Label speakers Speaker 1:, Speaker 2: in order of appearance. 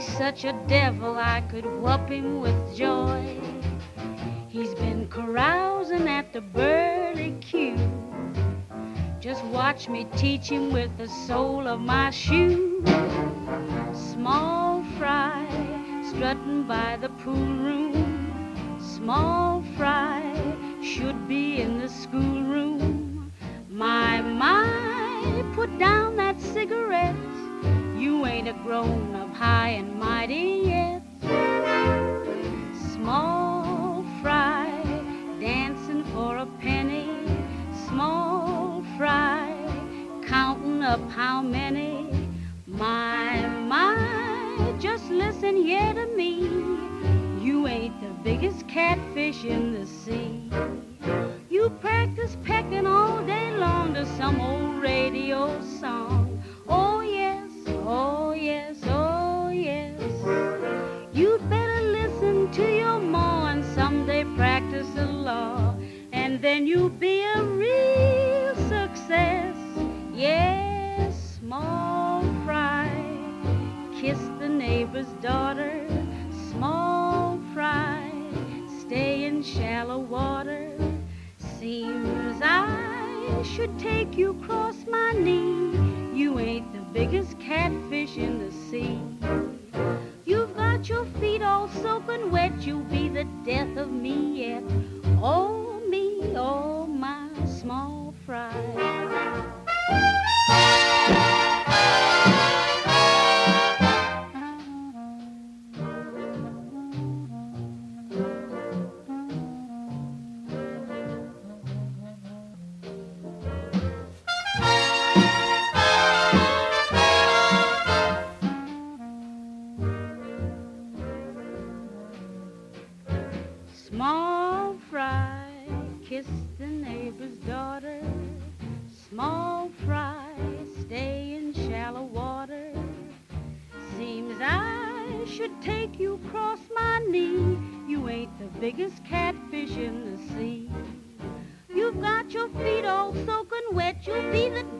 Speaker 1: such a devil I could whoop him with joy. He's been carousing at the Burley Q. Just watch me teach him with the sole of my shoe. Small fry strutting by the pool room. Small fry should be in the schoolroom. My, put down that cigarette. You ain't a grown-up high and mighty yet. Small fry dancing for a penny. Small fry counting up how many. My, just listen here to me. You ain't the biggest catfish in the sea. You practice pecking all day long to some old radio song. Oh yes, oh yes, oh yes. You'd better listen to your ma and someday practice the law, and then you'll be a real success. Yes, small fry, kiss the neighbor's daughter. Small fry, stay in shallow water. Seems I should take you across my knee. You ain't the biggest catfish in the sea. You've got your feet all soaking wet. You'll be the death of me yet. Oh me, oh my small fry. Small fry, kiss the neighbor's daughter. Small fry, stay in shallow water. Seems I should take you across my knee. You ain't the biggest catfish in the sea. You've got your feet all soaking wet. You'll be the